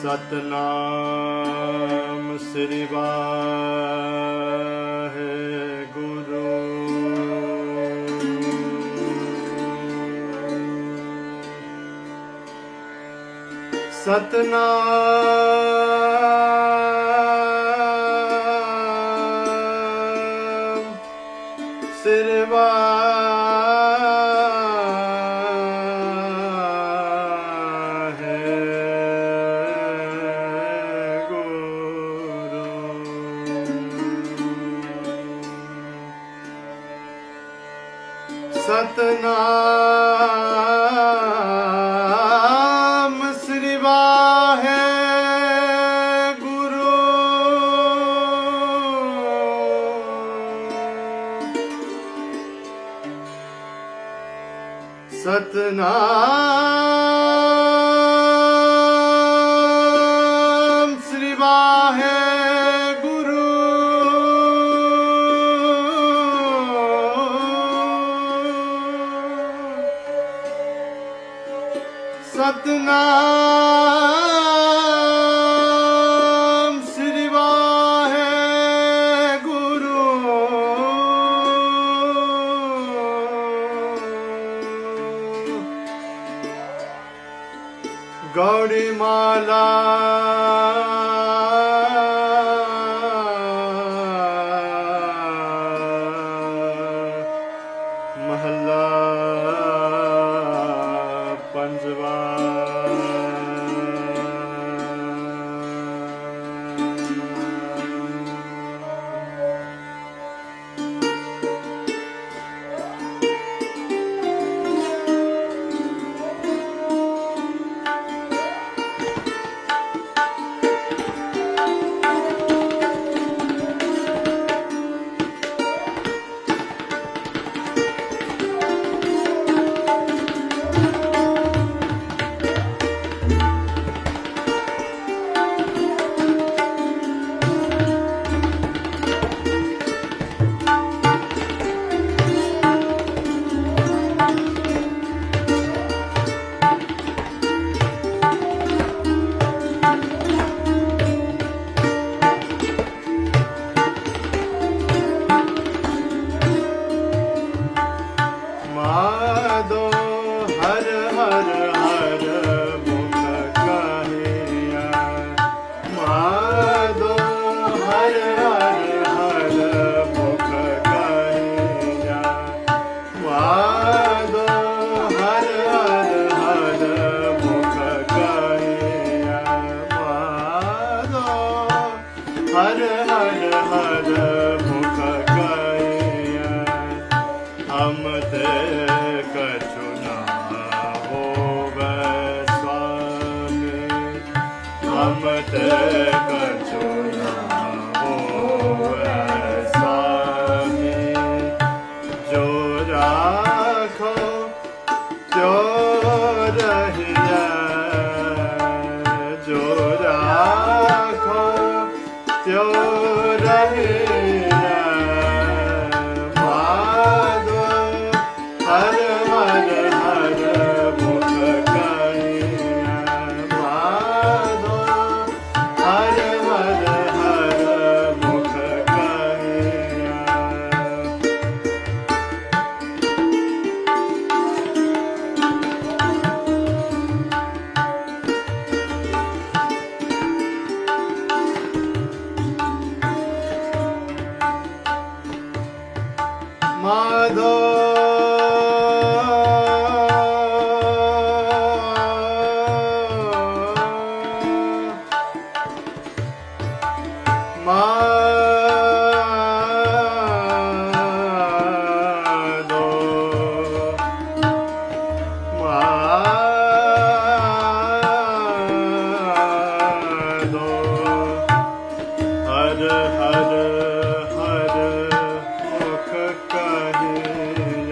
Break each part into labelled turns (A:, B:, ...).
A: सतनाम श्री वाहेगुरु। सतनाम श्री सतनाम श्री वाहेगुरु। सतनाम श्री वाहेगुरु। सतनाम श्री वाहेगुरु। गौड़ी माला महला पंजवा। माधो हर हर हर मुख कहिया। माधो हर हर हर मुख कहिया। माधो हर हर हर मुख कहिया। माधो हर हर हर मुख कहिया। हम ते कछु ना होवे स्वामी। हम ते कछु ना होवे स्वामी। जो राखो जो रहिया। जो राखो जो रहिया। हर हर हर मुख कहिया। माधो हर हर हर मुख कहिया। माधो माधो माधो हर हर हर मुख कहिया।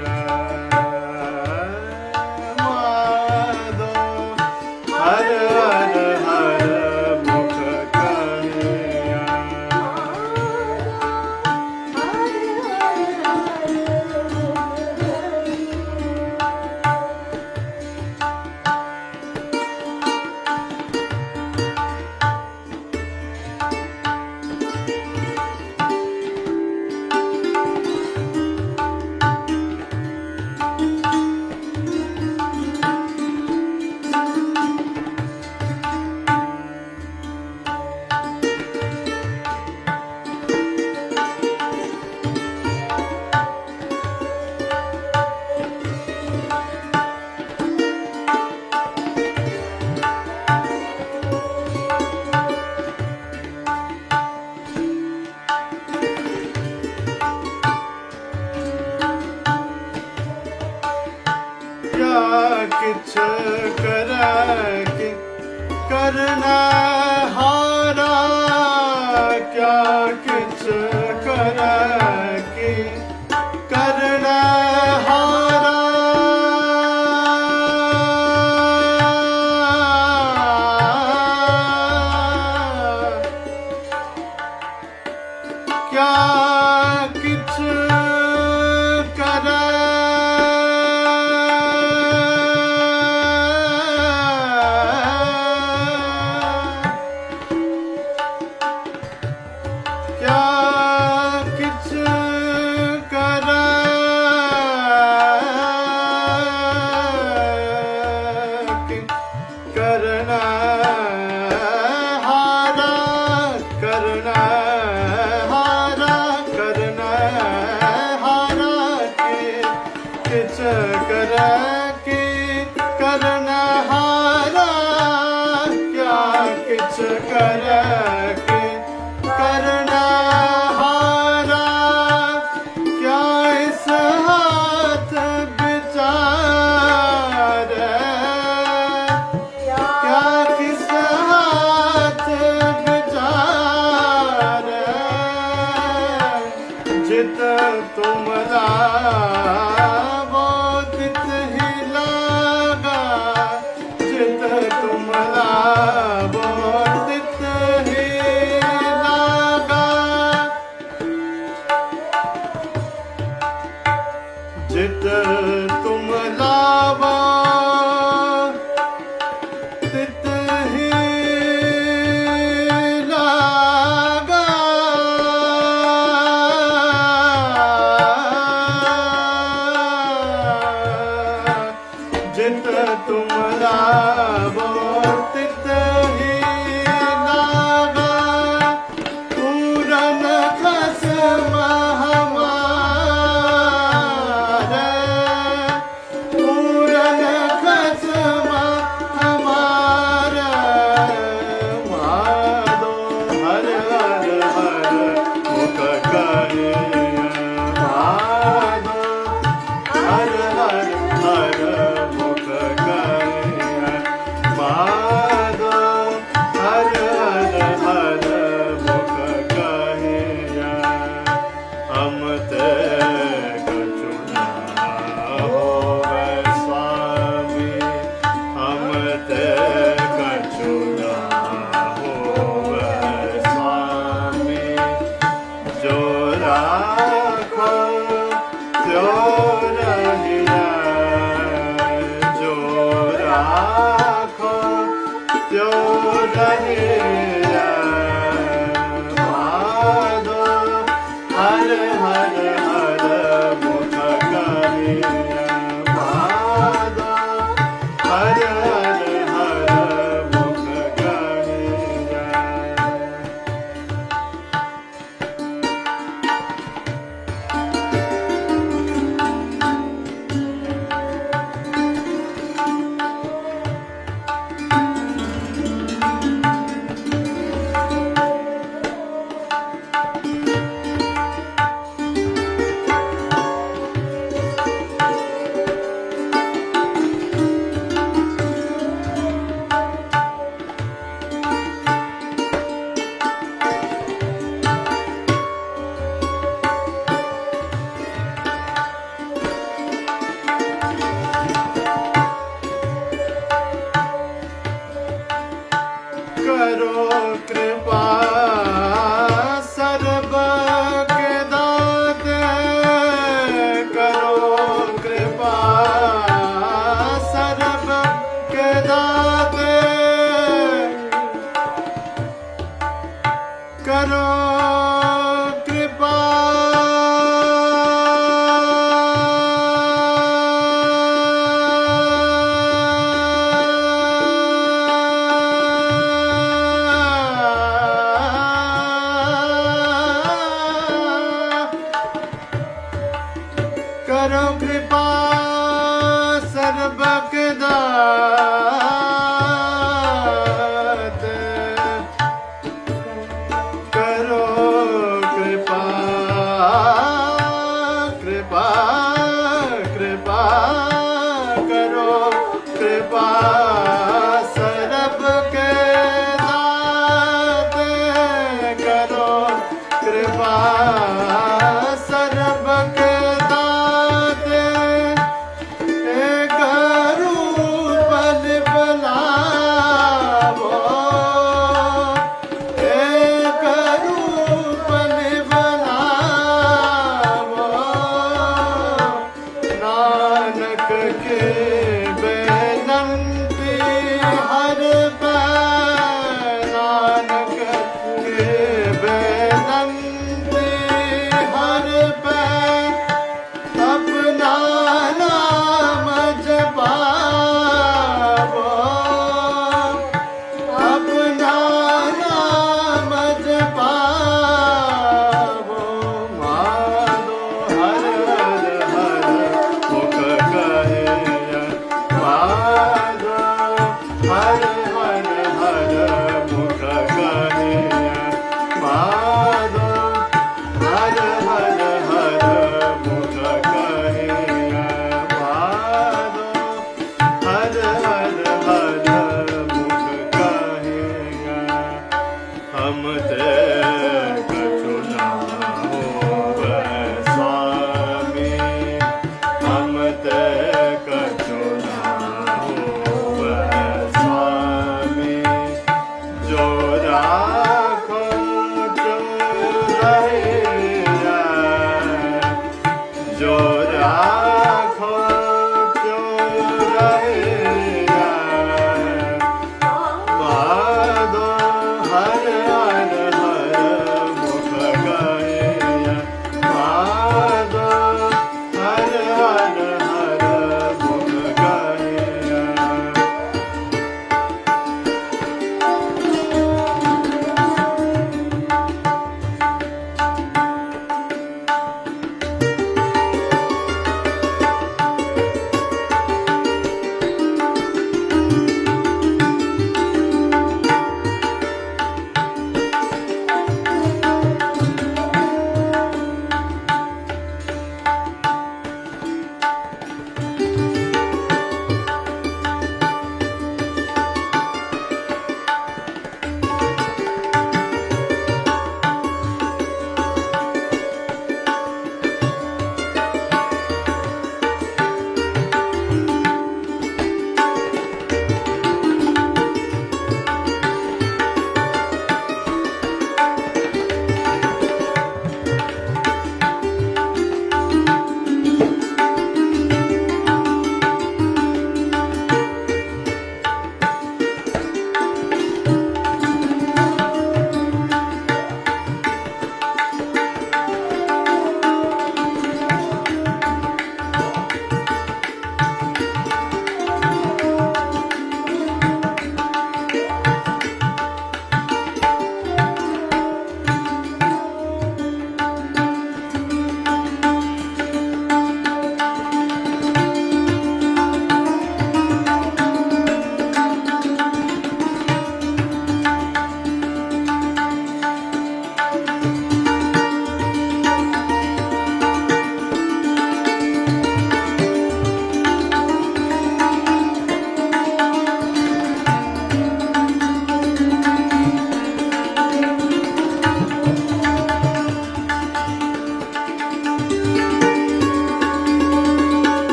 A: किछ करके करना हारा, क्या किछ करके करना हारा। क्या किछ करे क्या किछ करे करना हारा, करना हारा, करना हारा के किछ करे के करना हारा, क्या किछ करे के करना हारा। क्या इस हाथ विचार, क्या किस हाथ विचार, जित तुम लावो तित ही लागा, जित तुम लावो तित ही लागा, जित तुम लावो तित ही लागा। जित तुम लावो तित ही लागा। पूरन खसम हमारे, पूरन खसम हमारे। माधो हर हर हर मुख करे, माधो हर हर हर मुख करे, माधो हर हर हर मुख करे। हम ते कछु ना होवे स्वामी, हम ते कछु ना होवे स्वामी। जो राखो त्यो रहिया, जो राखो त्यो रहिया। माधो हर हर हर मुख करे, माधो हर हर हर मुख करे। करो कृपा सर्व के दाते, करो कृपा सर्व के दाते, करो कृपा करो कृपा सर्वक दाते, करो कृपा कृपा कृपा करो जो राखो त्यो रहेगा। माधो हर हर हर मुख गाया। माधो हर हर हर मुख गाया।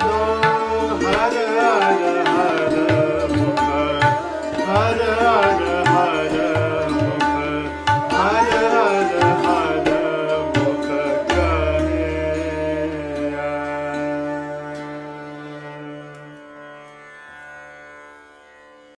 A: हर